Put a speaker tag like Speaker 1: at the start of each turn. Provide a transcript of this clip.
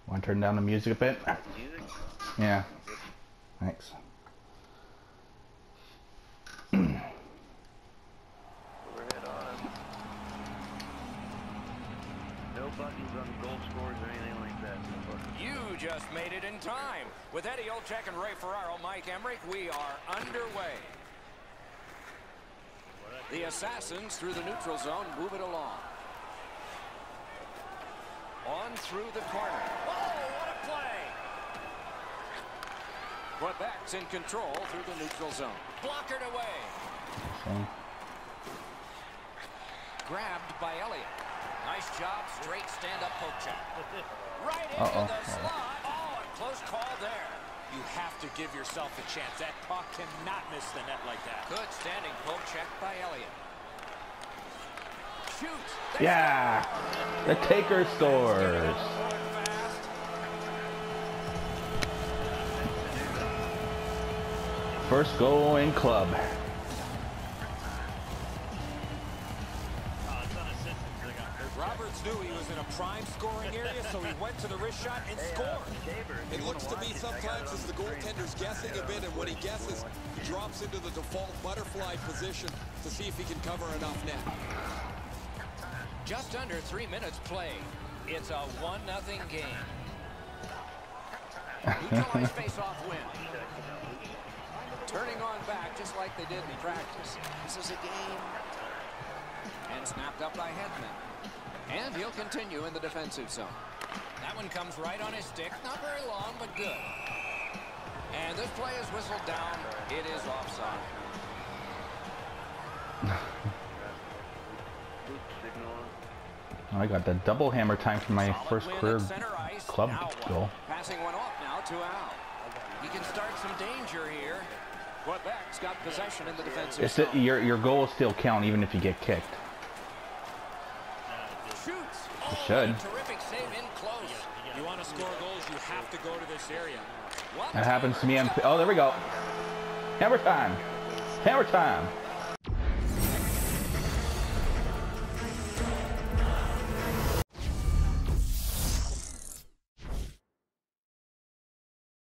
Speaker 1: Want to turn down the music a bit?
Speaker 2: Music?
Speaker 1: Yeah. Thanks.
Speaker 2: Overhead on. No buttons on goal scores or anything like that. No buttons.
Speaker 3: You just made it in time. With Eddie Olczyk and Ray Ferraro, Mike Emmerich, we are underway. The Assassins through the neutral zone move it along. On through the corner. Oh, what a play! Quebec's in control through the neutral zone. Blockered away. Grabbed by Elliott. Nice job, straight stand-up poke check. Right into the slot. Oh, a close call there. You have to give yourself a chance. That puck cannot miss the net like that. Good standing poke check by Elliott. Shoots.
Speaker 1: Yeah, the taker scores. First goal in club.
Speaker 3: Roberts knew he was in a prime scoring area, so he went to the wrist shot and scored.
Speaker 4: It looks to me sometimes as the goaltender's guessing a bit, and when he guesses, he drops into the default butterfly position to see if he can cover enough net.
Speaker 3: Just under 3 minutes played. It's a 1-0 game. Neutralized face-off win. Turning on back just like they did in practice. This is a game. And snapped up by Hedman. And he'll continue in the defensive zone. That one comes right on his stick. Not very long, but good. And this play is whistled down. It is offside.
Speaker 1: I got the double hammer time for my first career club goal.
Speaker 3: Passing one off now to Al. He can start some danger here. Quebec's got possession in the defensive zone.
Speaker 1: Your goals still count even if you get kicked.
Speaker 3: Shoots.
Speaker 1: You should.
Speaker 3: Terrific save in close. You want to score goals, you have to go to this area.
Speaker 1: That happens to me. Oh, there we go. Hammer time. Hammer time.